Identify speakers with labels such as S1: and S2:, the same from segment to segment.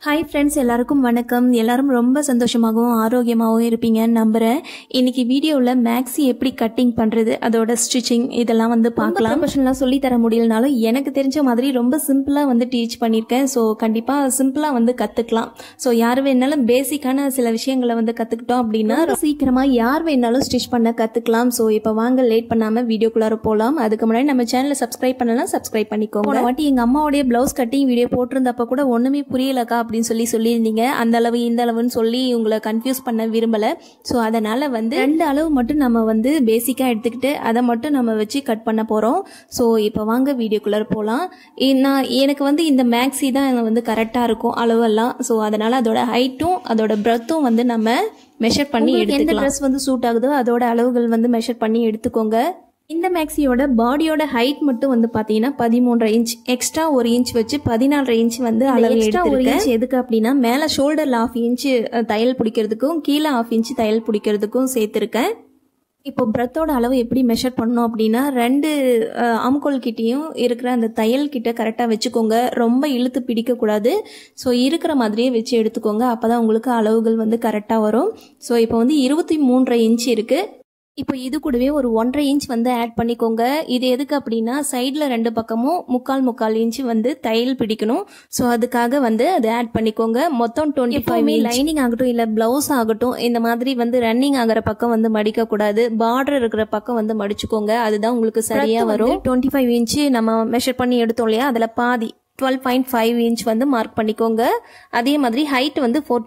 S1: Hi friends, எல்லாருக்கும் வணக்கம். எல்லாரும் ரொம்ப சந்தோஷமாகவும் ஆரோக்கியமாகவும் இருப்பீங்கன்னு நம்புகிறேன். இன்னைக்கு வீடியோவில் மேக்ஸி எப்படி கட்டிங் பண்ணுறது, அதோட ஸ்டிச்சிங் இதெல்லாம் பார்க்கலாம். ப்ரொஃபஷனலாக சொல்லித்தர முடியலனாலும் எனக்கு தெரிஞ்ச மாதிரி ரொம்ப சிம்பிளாக டீச் பண்ணியிருக்கேன். ஸோ கண்டிப்பாக சிம்பிளாக கற்றுக்கலாம். ஸோ யார் வேணாலும் பேசிக்கான சில விஷயங்களை கற்றுக்கிட்டோம் அப்படின்னா சீக்கிரமாக யார் வேணாலும் ஸ்டிச் பண்ண கற்றுக்கலாம். ஸோ இப்போ வாங்க லேட் பண்ணாமல் வீடியோக்குள்ளார போகலாம். அதுக்கு முன்னாடி நம்ம சேனலை சப்ஸ்கிரைப் பண்ணலாம், சப்ஸ்கிரைப் பண்ணிக்கோங்க. போன வாட்டி எங்கள் அம்மாவுடைய ப்ளவுஸ் கட்டிங் வீடியோ போட்டிருந்தப்போ கூட ஒன்றுமே புரியலக்கா அப்படின்னு சொல்லியிருந்தீங்க. அந்த அளவு இந்த அளவுன்னு சொல்லி உங்களை கன்ஃபியூஸ் பண்ண விரும்பலை. ஸோ அதனால் ரெண்டு அளவு மட்டும் நம்ம பேசிக்காக எடுத்துக்கிட்டு அதை மட்டும் நம்ம வச்சு கட் பண்ண போகிறோம். ஸோ இப்போ வாங்க வீடியோக்குள்ளே போகலாம். எனக்கு இந்த மேக்ஸி தான் கரெக்டாக இருக்கும் அளவெல்லாம். ஸோ அதனால் அதோட ஹைட்டும் அதோட பிரெத்தும் நம்ம மெஷர் பண்ணி எடுத்துக்கலாம். எந்த ட்ரெஸ் சூட் ஆகுதோ அதோட அளவுகள் மெஷர் பண்ணி எடுத்துக்கோங்க. இந்த மேக்ஸியோட பாடியோட ஹைட் மட்டும் பார்த்தீங்கன்னா 13.5 இன்ச், எக்ஸ்ட்ரா 1 இன்ச் வச்சு 14.5 இன்ச் அளவு எடுத்துருக்கேன். எதுக்கு அப்படின்னா மேலே ஷோல்டர்ல 1/2 இன்ச் தையல் பிடிக்கிறதுக்கும் கீழே 1/2 இன்ச் தையல் பிடிக்கிறதுக்கும் சேர்த்துருக்கேன். இப்போ பிரெத்தோட அளவு எப்படி மெஷர் பண்ணணும் அப்படின்னா 2 ஆம்கோல் கிட்டையும் இருக்கிற அந்த தையல் கிட்ட கரெக்டாக வச்சுக்கோங்க. ரொம்ப இழுத்து பிடிக்கக்கூடாது. ஸோ இருக்கிற மாதிரியே வச்சு எடுத்துக்கோங்க. அப்போ தான் உங்களுக்கு அளவுகள் கரெக்டாக வரும். ஸோ இப்போ 23.5 இன்ச் இருக்குது. இப்போ இது கூடவே ஒரு 1.5 இன்ச் ஆட் பண்ணிக்கோங்க. இது எதுக்கு அப்படின்னா சைடில் 2 பக்கமும் 3/4 இன்ச் தையல் பிடிக்கணும். ஸோ அதுக்காக அது ஆட் பண்ணிக்கோங்க. மொத்தம் 25. லைனிங் ஆகட்டும் இல்லை பிளவுஸ் ஆகட்டும் இந்த மாதிரி ரன்னிங் ஆகிற பக்கம் மடிக்கக்கூடாது. பார்டர் இருக்கிற பக்கம் மடிச்சுக்கோங்க. அதுதான் உங்களுக்கு சரியாக வரும். 25 இன்ச்சு நம்ம மெஷர் பண்ணி எடுத்தோம் இல்லையா, அதில் பாதி 12.5 இன்ச் மார்க் பண்ணிக்கோங்க. அதே மாதிரி ஹைட்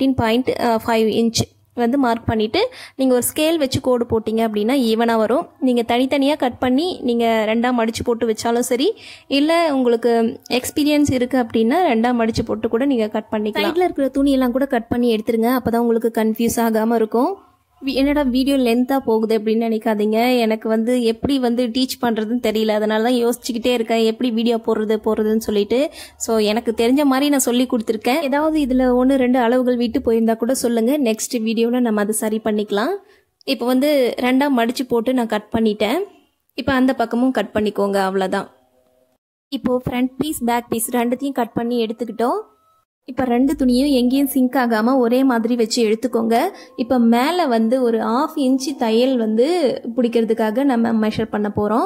S1: 14.5 இன்ச் மார்க் பண்ணிவிட்டு நீங்கள் ஒரு ஸ்கேல் வச்சு கோடு போட்டிங்க அப்படின்னா ஈவனாக வரும். நீங்கள் தனித்தனியாக கட் பண்ணி நீங்கள் 2ஆக மடித்து போட்டு வச்சாலும் சரி, இல்லை உங்களுக்கு எக்ஸ்பீரியன்ஸ் இருக்குது அப்படின்னா 2ஆக மடித்து போட்டு கூட நீங்கள் கட் பண்ணிக்கலாம். சைடில் இருக்கிற துணியெல்லாம் கூட கட் பண்ணி எடுத்துருங்க. அப்போ தான் உங்களுக்கு கன்ஃபியூஸ் ஆகாமல் இருக்கும். என்னடா வீடியோ லென்த்தாக போகுது அப்படின்னு நினைக்காதீங்க. எனக்கு எப்படி டீச் பண்ணுறதுன்னு தெரியல. அதனால தான் யோசிச்சுக்கிட்டே இருக்கேன் எப்படி வீடியோ போடுறதுன்னு சொல்லிட்டு. ஸோ எனக்கு தெரிஞ்ச மாதிரி நான் சொல்லி கொடுத்துருக்கேன். ஏதாவது இதில் 1-2 அளவுகள் விட்டு போயிருந்தா கூட சொல்லுங்கள். நெக்ஸ்ட் வீடியோவில் நம்ம அதை சரி பண்ணிக்கலாம். இப்போ 2ஆக மடித்து போட்டு நான் கட் பண்ணிட்டேன். இப்போ அந்த பக்கமும் கட் பண்ணிக்கோங்க. அவ்வளோதான். இப்போது ஃப்ரண்ட் பீஸ் பேக் பீஸ் ரெண்டுத்தையும் கட் பண்ணி எடுத்துக்கிட்டோம். இப்போ 2 துணியும் எங்கேயும் சிங்க் ஆகாமல் ஒரே மாதிரி வச்சு எடுத்துக்கோங்க. இப்போ மேலே ஒரு 1/2 இன்ச் தையல் பிடிக்கிறதுக்காக நம்ம மெஷர் பண்ண போகிறோம்.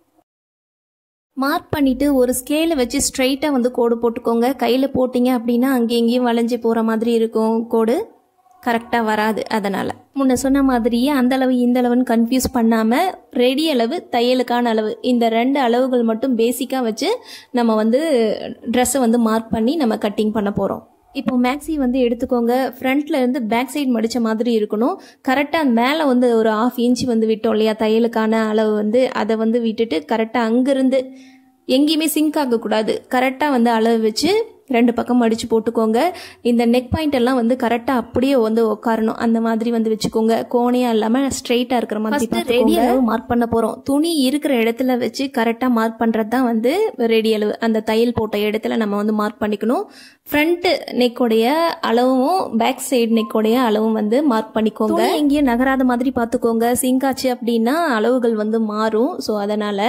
S1: மார்க் பண்ணிவிட்டு ஒரு ஸ்கேலை வச்சு ஸ்ட்ரைட்டாக கோடு போட்டுக்கோங்க. கையில் போட்டிங்க அப்படின்னா அங்கேயும் இங்கேயும் வளைஞ்சு போகிற மாதிரி இருக்கும். கோடு கரெக்டாக வராது. அதனால் முன்ன சொன்ன மாதிரியே அந்த அளவு இந்த அளவுன்னு கன்ஃபியூஸ் பண்ணாமல் ரெடி அளவு தையலுக்கான அளவு இந்த 2 அளவுகள் மட்டும் பேசிக்காக வச்சு நம்ம ட்ரெஸ்ஸை மார்க் பண்ணி நம்ம கட்டிங் பண்ண போகிறோம். இப்போ மேக்ஸி எடுத்துக்கோங்க. ஃப்ரண்ட்ல இருந்து பேக் சைடு மடித்த மாதிரி இருக்கணும். கரெக்டாக மேலே ஒரு 1/2 இன்ச் விட்டோம் இல்லையா தையலுக்கான அளவு, அதை விட்டுட்டு கரெக்டாக அங்கேருந்து எங்கேயுமே சிங்க் ஆகக்கூடாது. கரெக்டாக அளவு வச்சு 2 பக்கம் மடித்து போட்டுக்கோங்க. இந்த நெக் பாயிண்ட் எல்லாம் கரெக்டாக அப்படியே உட்காரணும். அந்த மாதிரி வச்சுக்கோங்க. கோணையாக இல்லாமல் ஸ்ட்ரெயிட்டாக இருக்கிற மாதிரி ரெடி அளவு மார்க் பண்ண போகிறோம். துணி இருக்கிற இடத்துல வச்சு கரெக்டாக மார்க் பண்ணுறது தான் ரெடி அளவு. அந்த தையல் போட்ட இடத்துல நம்ம மார்க் பண்ணிக்கணும். ஃப்ரண்ட் நெக்கோடைய அளவும் பேக் சைடு நெக்கோடைய அளவும் மார்க் பண்ணிக்கோங்க. எங்கேயும் நகராத மாதிரி பார்த்துக்கோங்க. சிங்க் ஆச்சு அப்படின்னா அளவுகள் மாறும். ஸோ அதனால்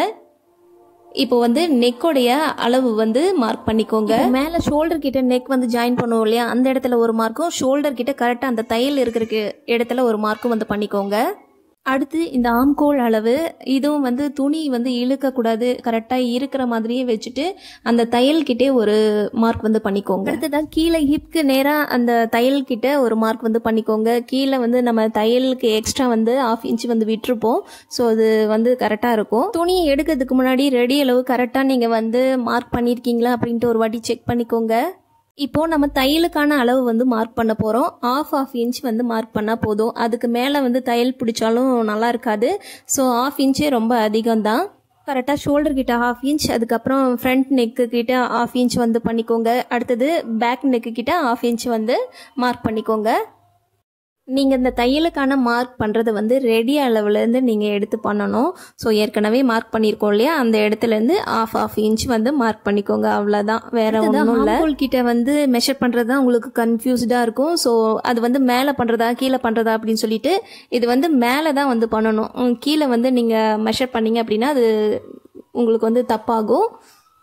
S1: இப்போ நெக்கோடைய அளவு மார்க் பண்ணிக்கோங்க. மேலே ஷோல்டர் கிட்ட நெக் ஜாயின் பண்ணுவோம் இல்லையா, அந்த இடத்துல ஒரு மார்க்கும் ஷோல்டர் கிட்ட கரெக்டாக அந்த தையல் இருக்கிற இடத்துல ஒரு மார்க்கும் பண்ணிக்கோங்க. அடுத்து இந்த ஆம்கோல் அளவு, இதுவும் துணி இழுக்கக்கூடாது. கரெக்டாக இருக்கிற மாதிரியே வச்சுட்டு அந்த தையல்கிட்டே ஒரு மார்க் பண்ணிக்கோங்க. அடுத்துதான் கீழே ஹிப்க்கு நேராக அந்த தையல்கிட்ட ஒரு மார்க் பண்ணிக்கோங்க. கீழே நம்ம தையலுக்கு எக்ஸ்ட்ரா 1/2 இன்ச் விட்டுருப்போம். ஸோ அது கரெக்டாக இருக்கும். துணியை எடுக்கிறதுக்கு முன்னாடி ரெடி அளவு கரெக்டாக நீங்கள் மார்க் பண்ணியிருக்கீங்களா அப்படின்ட்டு ஒரு வாட்டி செக் பண்ணிக்கோங்க. இப்போ நம்ம தையலுக்கான அளவு மார்க் பண்ண போகிறோம். 1/2 இன்ச் மார்க் பண்ணால் போதும். அதுக்கு மேலே தையல் பிடிச்சாலும் நல்லா இருக்காது. ஸோ 1/2 இன்ச்சே ரொம்ப அதிகம்தான். கரெக்டாக ஷோல்டர் கிட்ட 1/2 இன்ச், அதுக்கப்புறம் ஃப்ரண்ட் நெக்கு கிட்ட 1/2 இன்ச் பண்ணிக்கோங்க. அடுத்தது பேக் நெக்கு கிட்ட 1/2 இன்ச் மார்க் பண்ணிக்கோங்க. நீங்கள் இந்த தையலுக்கான மார்க் பண்ணுறது ரெடி அளவுலேருந்து நீங்கள் எடுத்து பண்ணணும். ஸோ ஏற்கனவே மார்க் பண்ணியிருக்கோம் இல்லையா, அந்த இடத்துலேருந்து 1/2 இன்ச் மார்க் பண்ணிக்கோங்க. அவ்வளோதான், வேற ஒன்றும் இல்லை. கிட்ட மெஷர் பண்ணுறது தான் உங்களுக்கு கன்ஃபியூஸ்டாக இருக்கும். ஸோ அது மேலே பண்ணுறதா கீழே பண்ணுறதா அப்படின்னு சொல்லிட்டு இது மேலே தான் பண்ணணும். கீழே நீங்கள் மெஷர் பண்ணீங்க அப்படின்னா அது உங்களுக்கு தப்பாகும்.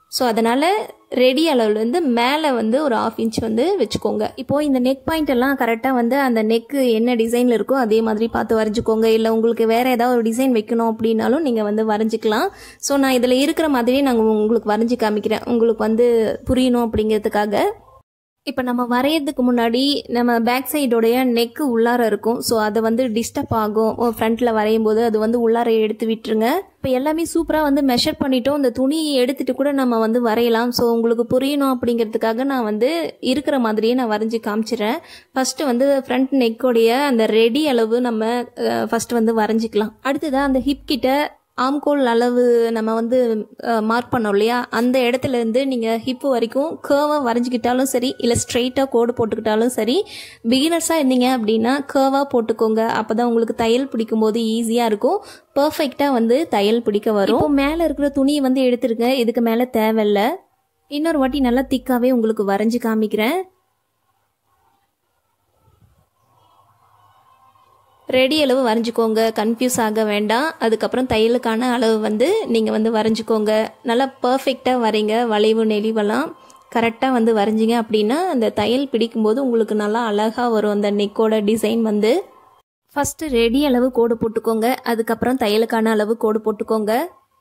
S1: ஸோ அதனால் ரெடி அளவுலேருந்து மேலே வந்து ஒரு 1/2 இன்ச் வந்து வச்சுக்கோங்க. இப்போது இந்த நெக் பாயிண்ட் எல்லாம் கரெக்டாக வந்து அந்த நெக்கு என்ன டிசைனில் இருக்கோ அதே மாதிரி பார்த்து வரைஞ்சிக்கோங்க. இல்லை உங்களுக்கு வேறு ஏதாவது ஒரு டிசைன் வைக்கணும் அப்படின்னாலும் நீங்கள் வந்து வரைஞ்சிக்கலாம். ஸோ நான் இதில் இருக்கிற மாதிரியே நாங்கள் உங்களுக்கு வரைஞ்சி காமிக்கிறேன், உங்களுக்கு வந்து புரியணும் அப்படிங்கிறதுக்காக. இப்போ நம்ம வரைகிறதுக்கு முன்னாடி நம்ம பேக் சைடோடைய நெக்கு உள்ளார இருக்கும். ஸோ அதை வந்து டிஸ்டர்ப் ஆகும். ஃப்ரண்ட்டில் வரையும் போது அது வந்து உள்ளார எடுத்து விட்டுருங்க. இப்போ எல்லாமே சூப்பராக வந்து மெஷர் பண்ணிட்டோம். இந்த துணியை எடுத்துகிட்டு கூட நம்ம வந்து வரையலாம். ஸோ உங்களுக்கு புரியணும் அப்படிங்கிறதுக்காக நான் வந்து இருக்கிற மாதிரியே நான் வரைஞ்சி காமிச்சிடுறேன். ஃபஸ்ட்டு வந்து ஃப்ரண்ட் நெக்கோடைய அந்த ரெடி அளவு நம்ம ஃபஸ்ட்டு வந்து வரைஞ்சிக்கலாம். அடுத்ததாக அந்த ஹிப் கிட்ட ஆம்கோல் அளவு நம்ம வந்து மார்க் பண்ணோம் இல்லையா, அந்த இடத்துல இருந்து நீங்கள் ஹிப்பு வரைக்கும் கேர்வாக வரைஞ்சிக்கிட்டாலும் சரி, இல்லை ஸ்ட்ரெயிட்டாக கோடு போட்டுக்கிட்டாலும் சரி. பிகினர்ஸாக இருந்தீங்க அப்படின்னா கேர்வாக போட்டுக்கோங்க. அப்போ தான் உங்களுக்கு தையல் பிடிக்கும் போது ஈஸியாக இருக்கும், பர்ஃபெக்டாக வந்து தையல் பிடிக்க வரும். இப்போ மேலே இருக்கிற துணியை வந்து எடுத்துருங்க, இதுக்கு மேலே தேவையில்லை. இன்னொரு வாட்டி நல்லா திக்காகவே உங்களுக்கு வரைஞ்சி காமிக்கிறேன். ரெடி அளவு வரைஞ்சிக்கோங்க, கன்ஃபியூஸ் ஆக வேண்டாம். அதுக்கப்புறம் தையலுக்கான அளவு வந்து நீங்கள் வந்து வரைஞ்சிக்கோங்க. நல்லா பர்ஃபெக்டாக வரைங்க. வளைவு நெளிவெல்லாம் கரெக்டாக வந்து வரைஞ்சிங்க அப்படின்னா அந்த தையல் பிடிக்கும்போது உங்களுக்கு நல்லா அழகாக வரும் அந்த நெக்கோட டிசைன் வந்து. ஃபஸ்ட்டு ரெடி அளவு கோடு போட்டுக்கோங்க, அதுக்கப்புறம் தையலுக்கான அளவு கோடு போட்டுக்கோங்க.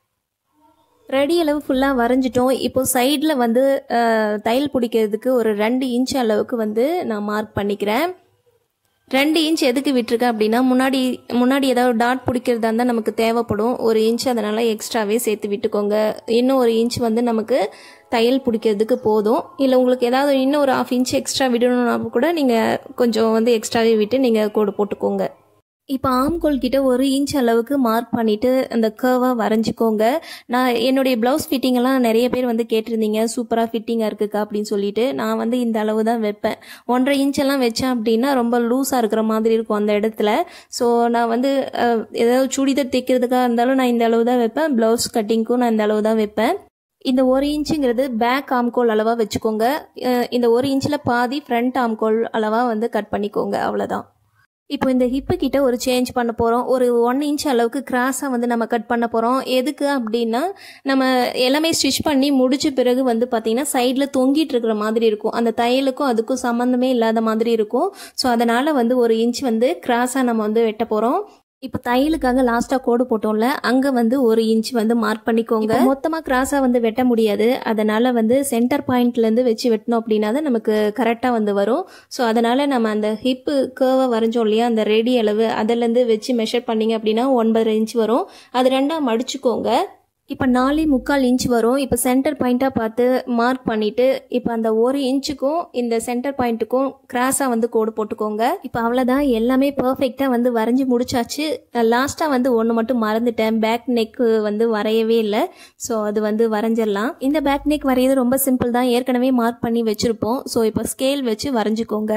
S1: ரெடி அளவு ஃபுல்லாக வரைஞ்சிட்டோம். இப்போ சைடில் வந்து தையல் பிடிக்கிறதுக்கு ஒரு 2 இன்ச் அளவுக்கு வந்து நான் மார்க் பண்ணிக்கிறேன். 2 இன்ச் எதுக்கு விட்டுருக்கேன் அப்படின்னா, முன்னாடி ஏதாவது டாட் பிடிக்கிறதா இருந்தால் நமக்கு தேவைப்படும் 1 இன்ச், அதனால் எக்ஸ்ட்ராவே சேர்த்து விட்டுக்கோங்க. இன்னும் 1 இன்ச் வந்து நமக்கு தையல் பிடிக்கிறதுக்கு போதும். இல்லை உங்களுக்கு ஏதாவது இன்னும் ஒரு 1/2 இன்ச் எக்ஸ்ட்ரா விடணும்னா கூட நீங்கள் கொஞ்சம் வந்து எக்ஸ்ட்ராவே விட்டு நீங்கள் கோடு போட்டுக்கோங்க. இப்போ ஆம்கோல் கிட்ட 1 இன்ச் அளவுக்கு மார்க் பண்ணிவிட்டு அந்த கர்வாக வரைஞ்சிக்கோங்க. நான் என்னுடைய ப்ளவுஸ் ஃபிட்டிங்கெல்லாம் நிறைய பேர் வந்து கேட்டிருந்தீங்க, சூப்பராக ஃபிட்டிங்காக இருக்குக்கா அப்படின்னு சொல்லிட்டு. நான் வந்து இந்த அளவு தான் வைப்பேன். 1.5 இன்ச்செல்லாம் வச்சேன் அப்படின்னா ரொம்ப லூஸாக இருக்கிற மாதிரி இருக்கும் அந்த இடத்துல. ஸோ நான் வந்து ஏதாவது சுடிதார் தைக்கிறதுக்காக இருந்தாலும் நான் இந்த அளவு தான் வைப்பேன். ப்ளவுஸ் கட்டிங்க்கும் நான் இந்த அளவு தான் வைப்பேன். இந்த 1 இன்ச்சுங்கிறது பேக் ஆம்கோல் அளவாக வச்சுக்கோங்க. இந்த 1 இன்ச்சில் பாதி ஃப்ரண்ட் ஆம்கோல் அளவாக வந்து கட் பண்ணிக்கோங்க, அவ்வளோதான். இப்போ இந்த ஹிப்பு கிட்ட ஒரு சேஞ்ச் பண்ண போகிறோம். ஒரு 1 இன்ச் அளவுக்கு கிராஸாக வந்து நம்ம கட் பண்ண போகிறோம். எதுக்கு அப்படின்னா, நம்ம எல்லாமே ஸ்டிச் பண்ணி முடிச்ச பிறகு வந்து பார்த்திங்கன்னா சைடில் தொங்கிட்டு இருக்கிற மாதிரி இருக்கும். அந்த தையலுக்கும் அதுக்கும் சம்மந்தமே இல்லாத மாதிரி இருக்கும். ஸோ அதனால் வந்து 1 இன்ச் வந்து கிராஸாக நம்ம வந்து வெட்ட போகிறோம். இப்போ தையலுக்காக லாஸ்ட்டாக கோடு போட்டோம்ல, அங்கே வந்து 1 இன்ச் வந்து மார்க் பண்ணிக்கோங்க. மொத்தமாக கிராஸாக வந்து வெட்ட முடியாது, அதனால் வந்து சென்டர் பாயிண்ட்லேருந்து வச்சு வெட்டணும் அப்படின்னா தான் நமக்கு கரெக்டாக வந்து வரும். ஸோ அதனால் நம்ம அந்த ஹிப்பு கேர்வை வரைஞ்சோம் இல்லையா, அந்த ரெடி அளவு அதிலேருந்து வச்சு மெஷர் பண்ணிங்க அப்படின்னா 9.5 இன்ச் வரும். அது 2ஆக மடிச்சுக்கோங்க. இப்போ 4.25 இன்ச் வரும். இப்போ சென்டர் பாயிண்ட்டாக பார்த்து மார்க் பண்ணிவிட்டு இப்போ அந்த 1 இன்ச்சுக்கும் இந்த சென்டர் பாயிண்ட்டுக்கும் கிராஸாக வந்து கோடு போட்டுக்கோங்க. இப்போ அவ்வளோதான், எல்லாமே பர்ஃபெக்டாக வந்து வரைஞ்சி முடிச்சாச்சு. லாஸ்ட்டாக வந்து ஒன்று மட்டும் மறந்துட்டேன், பேக் நெக் வந்து வரையவே இல்லை. ஸோ அது வந்து வரைஞ்சிடலாம். இந்த பேக் நெக் வரைகிறது ரொம்ப சிம்பிள் தான், ஏற்கனவே மார்க் பண்ணி வச்சுருப்போம். ஸோ இப்போ ஸ்கேல் வச்சு வரைஞ்சிக்கோங்க.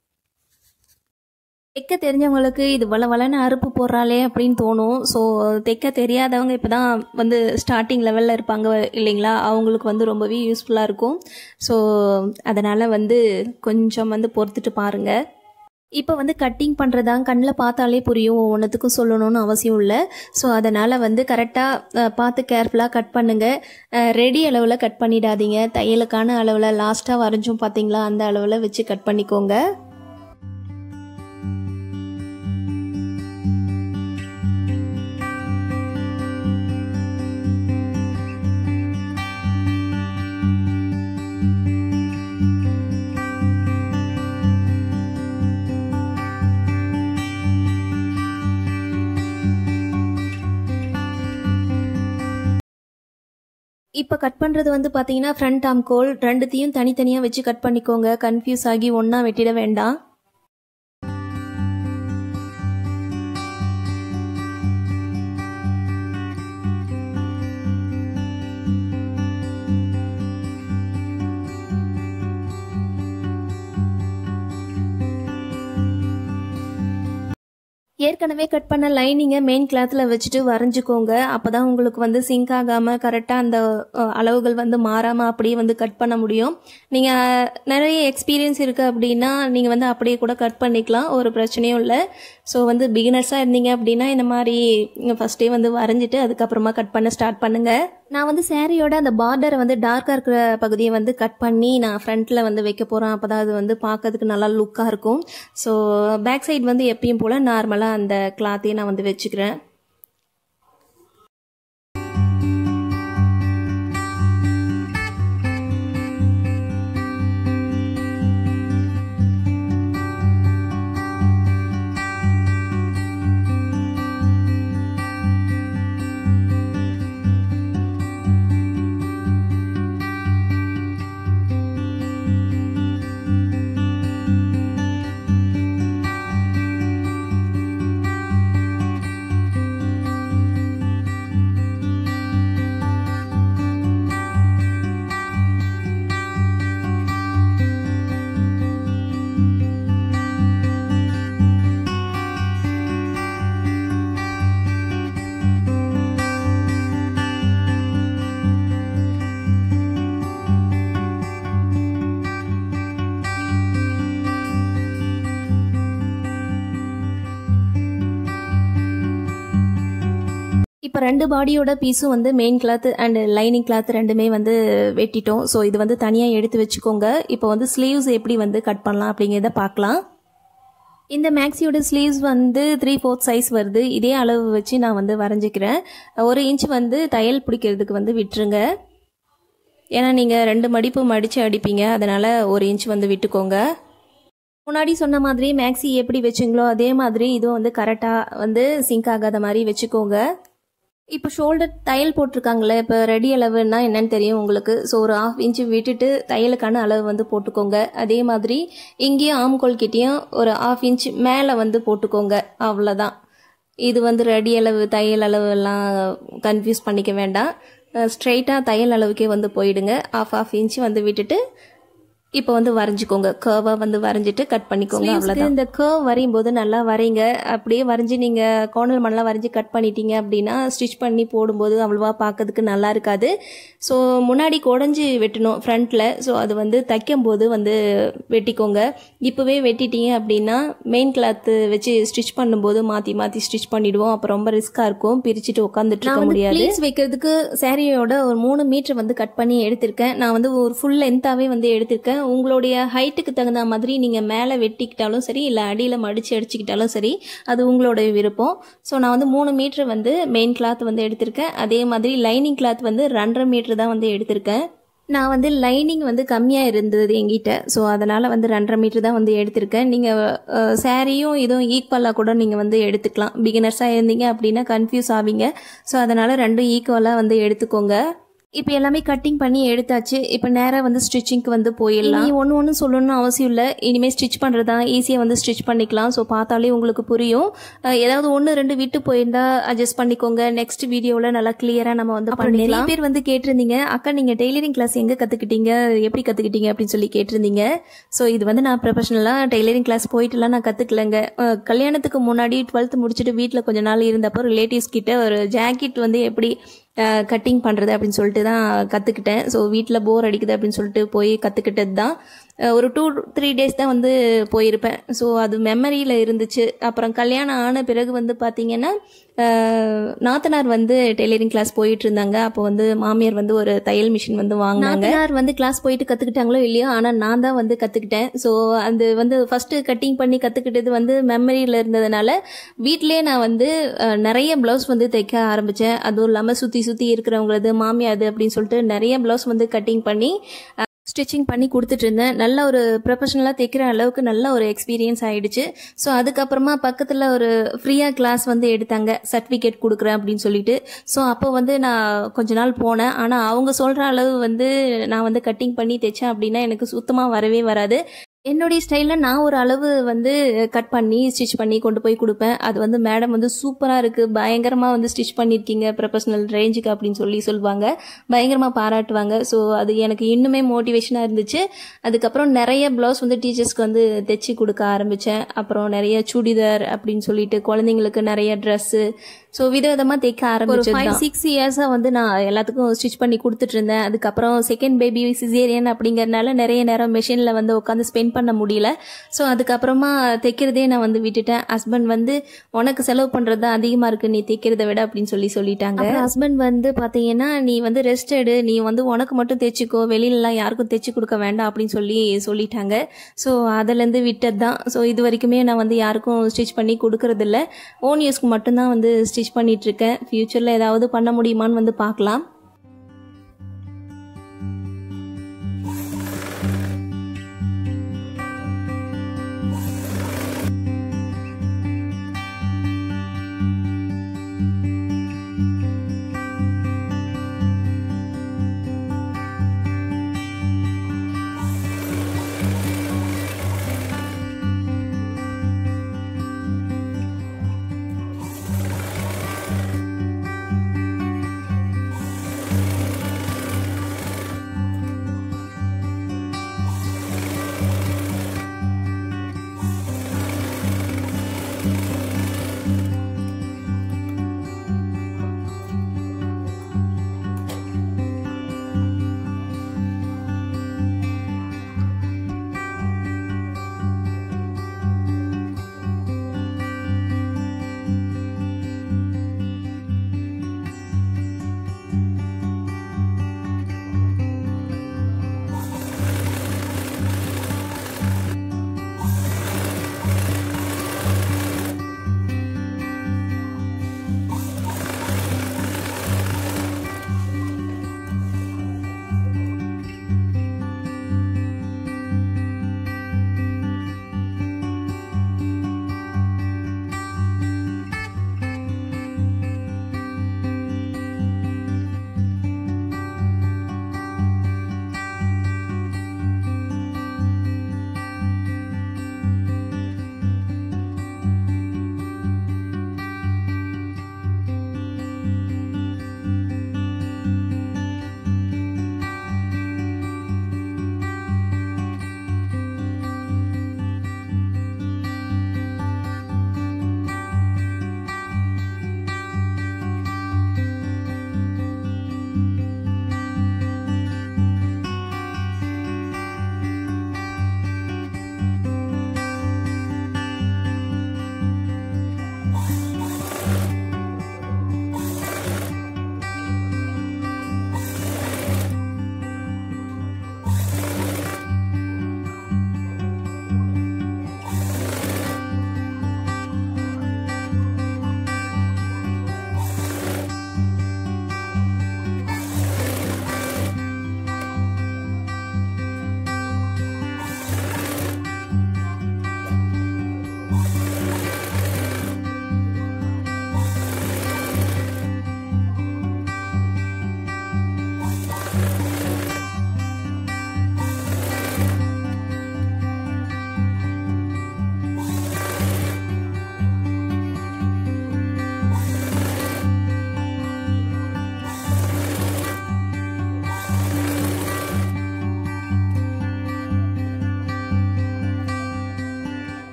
S1: தைக்க தெரிஞ்சவங்களுக்கு இது வளன்னு அறுப்பு போடுறாளே அப்படின்னு தோணும். ஸோ தைக்க தெரியாதவங்க இப்போ தான் வந்து ஸ்டார்டிங் லெவலில் இருப்பாங்க இல்லைங்களா, அவங்களுக்கு வந்து ரொம்பவே யூஸ்ஃபுல்லாக இருக்கும். ஸோ அதனால் வந்து கொஞ்சம் வந்து பொறுத்துட்டு பாருங்கள். இப்போ வந்து கட்டிங் பண்ணுறதாங்க கண்ணில் பார்த்தாலே புரியும், ஒவ்வொன்றுத்துக்கும் சொல்லணும்னு அவசியம் இல்லை. ஸோ அதனால் வந்து கரெக்டாக பார்த்து கேர்ஃபுல்லாக கட் பண்ணுங்கள். ரெடி அளவில் கட் பண்ணிடாதீங்க, தையலுக்கான அளவில் லாஸ்ட்டாக வரைஞ்சும் பார்த்தீங்களா அந்த அளவில் வச்சு கட் பண்ணிக்கோங்க. இப்போ கட் பண்ணுறது வந்து பார்த்தீங்கன்னா ஃப்ரண்ட் ஆம்கோல் ரெண்டுத்தையும் தனித்தனியாக வச்சு கட் பண்ணிக்கோங்க. கன்ஃபியூஸ் ஆகி ஒன்றா வெட்டிட வேண்டாம். ஏற்கனவே கட் பண்ண லைனிங்கை மெயின் கிளாத்தில் வச்சுட்டு வரைஞ்சிக்கோங்க. அப்போ தான் உங்களுக்கு வந்து சிங்க் ஆகாமல் கரெக்டாக அந்த அளவுகள் வந்து மாறாமல் அப்படியே வந்து கட் பண்ண முடியும். நீங்கள் நிறைய எக்ஸ்பீரியன்ஸ் இருக்குது அப்படின்னா நீங்கள் வந்து அப்படியே கூட கட் பண்ணிக்கலாம், ஒரு பிரச்சனையும் இல்லை. ஸோ வந்து பிகினர்ஸாக இருந்தீங்க அப்படின்னா இந்த மாதிரி ஃபஸ்ட்டே வந்து வரைஞ்சிட்டு அதுக்கப்புறமா கட் பண்ண ஸ்டார்ட் பண்ணுங்கள். நான் வந்து சாரியோட அந்த பார்டரை வந்து டார்க்காக இருக்கிற பகுதியை வந்து கட் பண்ணி நான் ஃப்ரண்ட்டில் வந்து வைக்க போகிறேன். அப்போ தான் அது வந்து பார்க்கறதுக்கு நல்லா லுக்காக இருக்கும். ஸோ பேக் சைடு வந்து எப்பயும் போல் நார்மலாக அந்த கிளாத்தையும் நான் வந்து வச்சுக்கிறேன். இப்போ 2 பாடியோட பீஸும் வந்து main cloth and lining cloth ரெண்டுமே வந்து வெட்டிட்டோம். ஸோ இது வந்து தனியாக எடுத்து வச்சுக்கோங்க. இப்போ வந்து ஸ்லீவ்ஸ் எப்படி வந்து கட் பண்ணலாம் அப்படிங்கிறத பார்க்கலாம். இந்த மேக்ஸியோட ஸ்லீவ்ஸ் வந்து 3/4 சைஸ் வருது. இதே அளவு வச்சு நான் வந்து வரைஞ்சிக்கிறேன். 1 இன்ச் வந்து தையல் பிடிக்கிறதுக்கு வந்து விட்டுருங்க. ஏன்னா நீங்கள் 2 மடிப்பு மடித்து அடிப்பீங்க, அதனால் 1 இன்ச் வந்து விட்டுக்கோங்க. முன்னாடி சொன்ன மாதிரி மேக்ஸி எப்படி வச்சிங்களோ அதே மாதிரி இதுவும் வந்து கரெக்டாக வந்து சிங்க் ஆகாத மாதிரி வச்சுக்கோங்க. இப்போ ஷோல்டர் தையல் போட்டிருக்காங்களே, இப்போ ரெடி அளவுன்னா என்னன்னு தெரியும் உங்களுக்கு. ஸோ ஒரு 1/2 இன்ச்சு விட்டுட்டு தையலுக்கான அளவு வந்து போட்டுக்கோங்க. அதே மாதிரி இங்கேயும் ஆம்கோல் கிட்டேயும் ஒரு 1/2 இன்ச் மேலே வந்து போட்டுக்கோங்க. அவ்வளோதான். இது வந்து ரெடி அளவு தையல் அளவு எல்லாம் கன்ஃபியூஸ் பண்ணிக்க வேண்டாம். ஸ்ட்ரெயிட்டாக தையல் அளவுக்கே வந்து போயிடுங்க. 1/2 இன்ச் வந்து விட்டுட்டு இப்போ வந்து வரைஞ்சிக்கோங்க. கர்வாக வந்து வரைஞ்சிட்டு கட் பண்ணிக்கோங்க. அவ்வளோதான். இந்த கர்வ் வரையும் போது நல்லா வரைங்க. அப்படியே வரைஞ்சி நீங்கள் கோணல் மண்ணெலாம் வரைஞ்சி கட் பண்ணிட்டீங்க அப்படின்னா ஸ்டிச் பண்ணி போடும்போது அவ்வளோவா பார்க்கறதுக்கு நல்லா இருக்காது. ஸோ முன்னாடி குடஞ்சி வெட்டணும் ஃப்ரண்ட்டில். ஸோ அது வந்து தைக்கும் போது வந்து வெட்டிக்கோங்க. இப்போவே வெட்டிட்டீங்க அப்படின்னா மெயின் கிளாத்து வச்சு ஸ்டிச் பண்ணும்போது மாற்றி மாற்றி ஸ்டிச் பண்ணிவிடுவோம். அப்போ ரொம்ப ரிஸ்க்காக இருக்கும். பிரிச்சுட்டு உட்காந்துட்டு இருக்க முடியாது. ப்ளீஸ் வைக்கிறதுக்கு சாரியோட ஒரு 3 மீட்டர் வந்து கட் பண்ணி எடுத்திருக்கேன். நான் வந்து ஒரு ஃபுல் லென்த்தாகவே வந்து எடுத்திருக்கேன். உங்களுடைய ஹைட்டுக்கு தகுந்த மாதிரி நீங்கள் மேலே வெட்டிக்கிட்டாலும் சரி, இல்லை அடியில் மடித்து அடிச்சுக்கிட்டாலும் சரி, அது உங்களுடைய விருப்பம். ஸோ நான் வந்து 3 மீட்டர் வந்து மெயின் கிளாத் வந்து எடுத்திருக்கேன். அதே மாதிரி லைனிங் கிளாத் வந்து 2.5 மீட்டர் தான் வந்து எடுத்திருக்கேன். நான் வந்து லைனிங் வந்து கம்மியாக இருந்தது எங்கிட்ட. ஸோ அதனால் வந்து 2.5 மீட்டர் தான் வந்து எடுத்திருக்கேன். நீங்கள் சாரியும் இதுவும் ஈக்குவலாக கூட நீங்கள் வந்து எடுத்துக்கலாம். பிகினர்ஸாக இருந்தீங்க அப்படின்னா கன்ஃபியூஸ் ஆவீங்க. ஸோ அதனால் 2 ஈக்குவலாக வந்து எடுத்துக்கோங்க. இப்போ எல்லாமே கட்டிங் பண்ணி எடுத்தாச்சு. இப்போ நேராக வந்து ஸ்டிச்சிங்க்கு வந்து போயிடலாம். ஒன்று சொல்லணும்னு அவசியம் இல்லை. இனிமேல் ஸ்டிச் பண்ணுறது தான், ஈஸியாக வந்து ஸ்டிச் பண்ணிக்கலாம். ஸோ பார்த்தாலே உங்களுக்கு புரியும். ஏதாவது 1-2 விட்டு போயிருந்தா அட்ஜஸ்ட் பண்ணிக்கோங்க. நெக்ஸ்ட் வீடியோவில் நல்லா கிளியராக நம்ம வந்து பண்ணிடலாம். நிறைய பேர் வந்து கேட்டிருந்தீங்க, அக்கா நீங்கள் டெய்லரிங் கிளாஸ் எங்கே கற்றுக்கிட்டீங்க, எப்படி கற்றுக்கிட்டீங்க அப்படின்னு சொல்லி கேட்டிருந்தீங்க. ஸோ இது வந்து நான் ப்ரொஃபஷனலாக டெய்லரிங் கிளாஸ் போயிட்டுலாம் நான் கற்றுக்கலங்க. கல்யாணத்துக்கு முன்னாடி 12th முடிச்சுட்டு வீட்டில் கொஞ்ச நாள் இருந்தப்போ ரிலேட்டிவ்ஸ் கிட்ட ஒரு ஜாக்கெட் வந்து எப்படி கட்டிங் பண்ணுறது அப்படின்னு சொல்லிட்டு தான் கற்றுக்கிட்டேன். ஸோ வீட்டில் போர் அடிக்குது அப்படின்னு சொல்லிட்டு போய் கற்றுக்கிட்டது தான். ஒரு 2-3 டேஸ் தான் வந்து போயிருப்பேன். ஸோ அது மெமரியில் இருந்துச்சு. அப்புறம் கல்யாணம் ஆன பிறகு வந்து பார்த்திங்கன்னா நாத்தனார் வந்து டெய்லரிங் கிளாஸ் போயிட்டு இருந்தாங்க. அப்போ வந்து மாமியார் வந்து ஒரு தையல் மிஷின் வந்து வாங்கினாங்க. நாத்தனார் வந்து கிளாஸ் போயிட்டு கற்றுக்கிட்டாங்களோ இல்லையோ, ஆனால் நான் தான் வந்து கற்றுக்கிட்டேன். ஸோ அது வந்து ஃபஸ்ட்டு கட்டிங் பண்ணி கற்றுக்கிட்டது வந்து மெமரியில் இருந்ததுனால வீட்டிலே நான் வந்து நிறைய ப்ளவுஸ் வந்து தைக்க ஆரம்பித்தேன். அதுவும் இல்லாமல் சுற்றி இருக்கிறவங்களது மாமியார் அப்படின்னு சொல்லிட்டு நிறைய ப்ளவுஸ் வந்து கட்டிங் பண்ணி ஸ்டிச்சிங் பண்ணி கொடுத்துட்டு இருந்தேன். நல்ல ஒரு ப்ரொஃபஷனலாக தைக்கிற அளவுக்கு நல்ல ஒரு எக்ஸ்பீரியன்ஸ் ஆகிடுச்சு. ஸோ அதுக்கப்புறமா பக்கத்தில் ஒரு ஃப்ரீயாக கிளாஸ் வந்து எடுத்தாங்க, சர்டிஃபிகேட் கொடுக்குறேன் அப்படின்னு சொல்லிட்டு. ஸோ அப்போ வந்து நான் கொஞ்ச நாள் போனேன். ஆனால் அவங்க சொல்கிற அளவு வந்து நான் வந்து கட்டிங் பண்ணி தைச்சேன் அப்படின்னா எனக்கு சுத்தமாக வரவே வராது. என்னுடைய ஸ்டைலில் நான் ஒரு அளவு வந்து கட் பண்ணி ஸ்டிச் பண்ணி கொண்டு போய் கொடுப்பேன். அது வந்து மேடம் வந்து சூப்பராக இருக்குது, பயங்கரமாக வந்து ஸ்டிச் பண்ணியிருக்கீங்க ப்ரொஃபஷனல் ரேஞ்சுக்கு அப்படின்னு சொல்லுவாங்க. பயங்கரமாக பாராட்டுவாங்க. ஸோ அது எனக்கு இன்னுமே மோட்டிவேஷனாக இருந்துச்சு. அதுக்கப்புறம் நிறைய ப்ளவுஸ் வந்து டீச்சர்ஸ்க்கு வந்து தைச்சி கொடுக்க ஆரம்பித்தேன். அப்புறம் நிறைய சுடிதார் அப்படின்னு சொல்லிட்டு குழந்தைங்களுக்கு நிறைய ட்ரெஸ்ஸு ஸோ விதவிதமாக தைக்க ஆரம்பிச்சு 5-6 இயர்ஸாக வந்து நான் எல்லாத்துக்கும் ஸ்டிச் பண்ணி கொடுத்துட்டு இருந்தேன். அதுக்கப்புறம் செகண்ட் பேபி சிசேரியன் அப்படிங்கறதுனால நிறைய நேரம் மெஷினில் வந்து உட்காந்து ஸ்பெண்ட் பண்ண முடியல. ஸோ அதுக்கப்புறமா தைக்கிறதே நான் வந்து விட்டுட்டேன். ஹஸ்பண்ட் வந்து உனக்கு செலவு பண்ணுறது தான் அதிகமாக இருக்குது நீ தைக்கிறத விட அப்படின்னு சொல்லிட்டாங்க. ஹஸ்பண்ட் வந்து பார்த்தீங்கன்னா நீ வந்து ரெஸ்ட் எடு, நீ வந்து உனக்கு மட்டும் தைச்சிக்கோ, வெளியிலலாம் யாருக்கும் தைச்சி கொடுக்க வேண்டாம் அப்படின்னு சொல்லிட்டாங்க. ஸோ அதுலேருந்து விட்டது தான். ஸோ இது வரைக்குமே நான் வந்து யாருக்கும் ஸ்டிச் பண்ணி கொடுக்கறதில்ல. ஓன் யூஸ்க்கு மட்டும்தான் வந்து ஸ்டிச் பண்ணிட்டு இருக்கேன். ஃபியூச்சரில் ஏதாவது பண்ண முடியுமான்னு வந்து பார்க்கலாம்.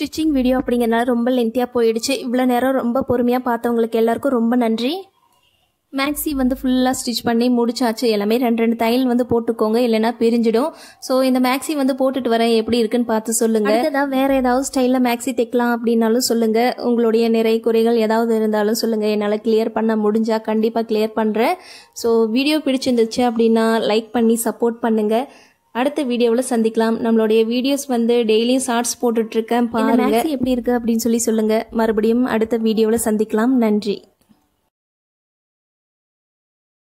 S1: ஸ்டிச்சிங் வீடியோ அப்படிங்கிறனால ரொம்ப லென்த்தியாக போயிடுச்சு. இவ்வளோ நேரம் ரொம்ப பொறுமையாக பார்த்தவங்களுக்கு எல்லாருக்கும் ரொம்ப நன்றி. மேக்ஸி வந்து ஃபுல்லாக ஸ்டிச் பண்ணி முடிச்சாச்சு. எல்லாமே 2 தையல் வந்து போட்டுக்கோங்க, இல்லைன்னா பிரிஞ்சிடும். ஸோ இந்த மேக்ஸி வந்து போட்டுட்டு வரேன், எப்படி இருக்குன்னு பார்த்து சொல்லுங்கள். அடுத்ததான் வேறு ஏதாவது ஸ்டைலில் மேக்ஸி தைக்கலாம் அப்படின்னாலும் சொல்லுங்கள். உங்களுடைய நிறை குறைகள் ஏதாவது இருந்தாலும் சொல்லுங்கள். என்னால் கிளியர் பண்ண முடிஞ்சால் கண்டிப்பாக கிளியர் பண்ணுறேன். ஸோ வீடியோ பிடிச்சிருந்துச்சு அப்படின்னா லைக் பண்ணி சப்போர்ட் பண்ணுங்கள். அடுத்த வீடியோவில் சந்திக்கலாம். நம்மளுடைய வீடியோஸ் வந்து டெய்லியும் ஷார்ட்ஸ் போட்டுட்ருக்கேன், பாருங்கள். மேக்ஸி எப்படி இருக்குது அப்படின்னு சொல்லி சொல்லுங்கள். மறுபடியும் அடுத்த வீடியோவில் சந்திக்கலாம். நன்றி.